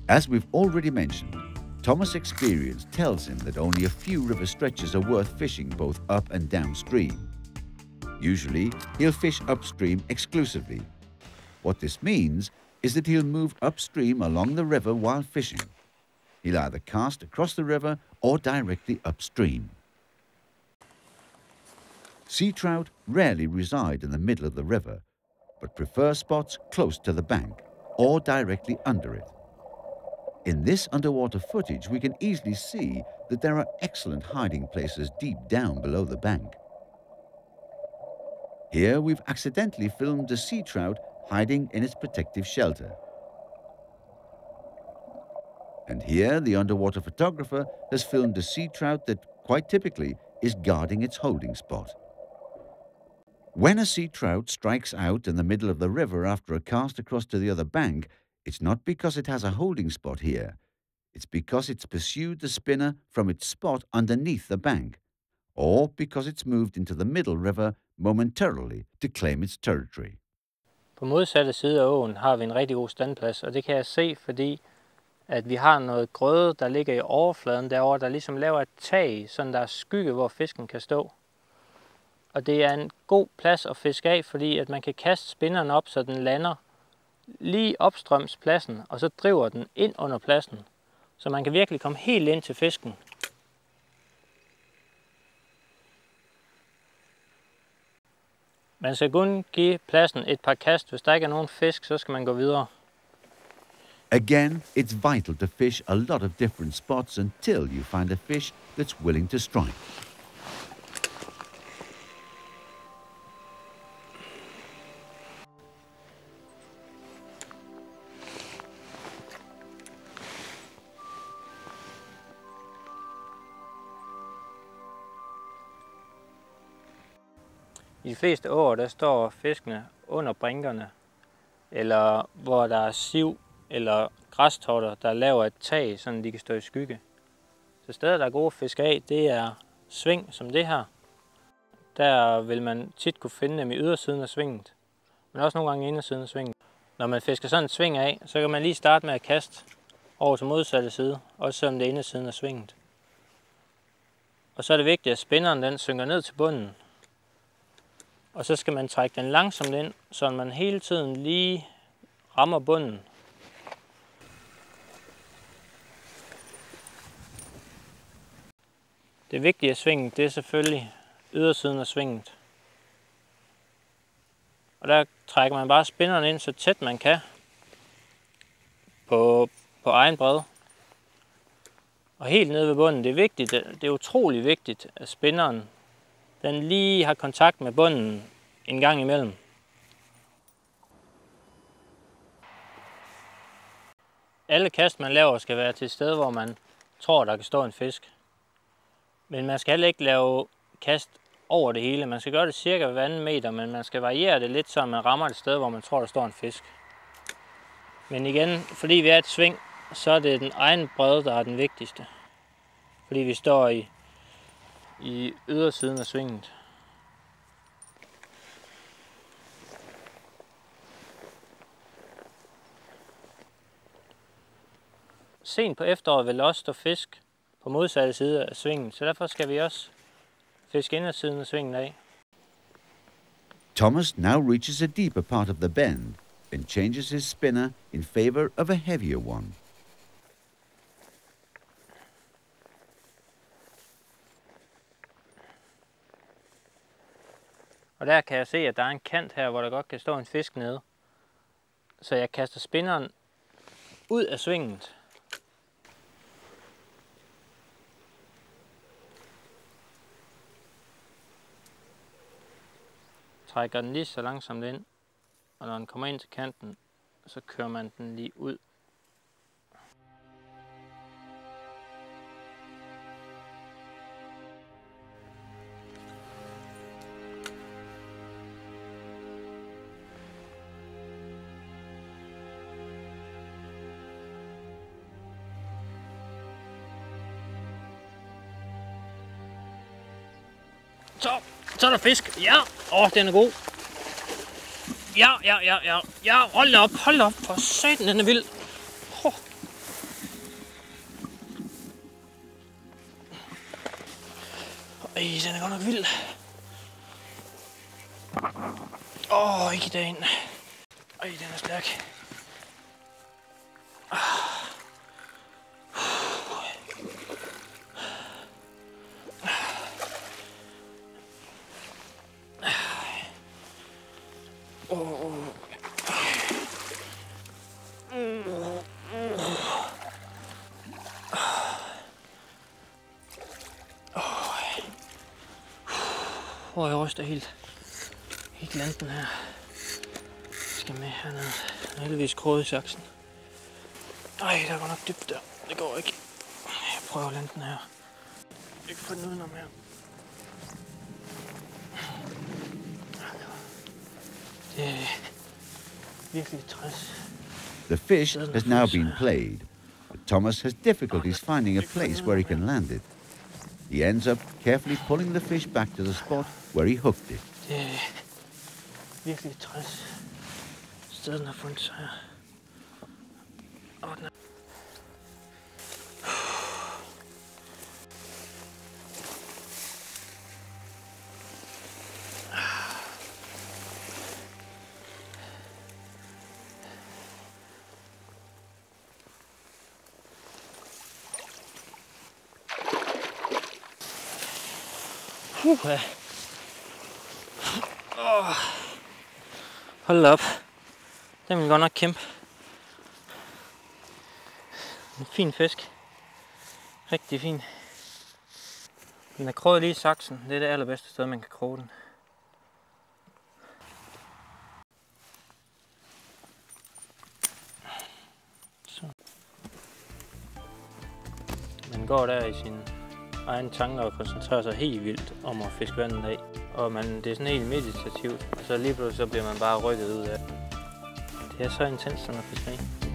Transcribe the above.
As we've already mentioned, Thomas' experience tells him that only a few river stretches are worth fishing both up and downstream. Usually, he'll fish upstream exclusively. What this means is that he'll move upstream along the river while fishing. He'll either cast across the river or directly upstream. Sea trout rarely reside in the middle of the river, but prefer spots close to the bank or directly under it. In this underwater footage, we can easily see that there are excellent hiding places deep down below the bank. Here we've accidentally filmed a sea trout hiding in its protective shelter. And here the underwater photographer has filmed a sea trout that, quite typically, is guarding its holding spot. When a sea trout strikes out in the middle of the river after a cast across to the other bank, it's not because it has a holding spot here. It's because it's pursued the spinner from its spot underneath the bank, or because it's moved into the middle river momentarily to claim its territory. På modsatte side af åen har vi en rigtig god standplads, og det kan jeg se, fordi at vi har noget grøde, der ligger i overfladen derovre, der ligesom laver et tag, sådan der er skygge, hvor fisken kan stå. Og det er en god plads at fiske af, fordi at man kan kaste spinneren op, så den lander lige opstrøms pladsen, og så driver den ind under pladsen. Så man kan virkelig komme helt ind til fisken. Man skal kun give pladsen et par kast. Hvis der ikke er nogen fisk, så skal man gå videre. Again, it's vital to fish a lot of different spots until you find a fish that's willing to strike. I de fleste åer, der står fiskene under brinkerne, eller hvor der er siv eller græstorter, der laver et tag, så de kan stå i skygge. Så steder, der er gode at fiske af, det er sving som det her. Der vil man tit kunne finde dem i ydersiden af svinget, men også nogle gange i indersiden af svinget. Når man fisker sådan en sving af, så kan man lige starte med at kaste over til modsatte side, også selvom det er indersiden af svinget. Og så er det vigtigt, at spinneren den synker ned til bunden. Og så skal man trække den langsomt ind, så man hele tiden lige rammer bunden. Det vigtige af svinget, det er selvfølgelig ydersiden af svinget. Og der trækker man bare spinneren ind så tæt man kan på egen bred. Og helt nede ved bunden, det er vigtigt, det er utrolig vigtigt, at spinneren den lige har kontakt med bunden en gang imellem. Alle kast man laver skal være til et sted, hvor man tror der kan stå en fisk. Men man skal heller ikke lave kast over det hele. Man skal gøre det cirka hver anden meter, men man skal variere det lidt, så man rammer et sted, hvor man tror der står en fisk. Men igen, fordi vi er et sving, så er det den egen bredde, der er den vigtigste. Fordi vi står i ydersiden af svinget. Sent på efteråret vil også stå fisk på modsatte side af svinget, så derfor skal vi også fiske indersiden af svinget af. Thomas now reaches a deeper part of the bend and changes his spinner in favor of a heavier one. Og der kan jeg se, at der er en kant her, hvor der godt kan stå en fisk nede. Så jeg kaster spinneren ud af svinget. Trækker den lige så langsomt ind, og når den kommer ind til kanten, så kører man den lige ud. Så er der fisk. Ja, den er god. Ja, hold da op, for satan, den er vild. Den er godt nok vild. Ikke i dagen. Den er stærk. Jeg ryster helt landen her. Skal med hernede. Den er heldigvis kroget i saksen. Der er godt nok dybt der. Det går ikke. Jeg prøver at lande den her. Jeg kan få den udenom her. Det er virkelig træls. The fish has now been played, but Thomas has difficulties finding a place where he can land it. He ends up carefully pulling the fish back to the spot where he hooked it. Det er virkelig træls. Stedet har fundet sig her. Hold op. Den vil godt nok kæmpe. En fin fisk. Rigtig fin. Den er kroget lige i saksen. Det er det allerbedste sted, man kan kroge den. Så. Man går der i sin egen tanker og koncentrerer sig helt vildt om at fiske vandet af. Og det er sådan helt meditativt, og så lige pludselig så bliver man bare rykket ud af det. Det er så intens sådan at fiske.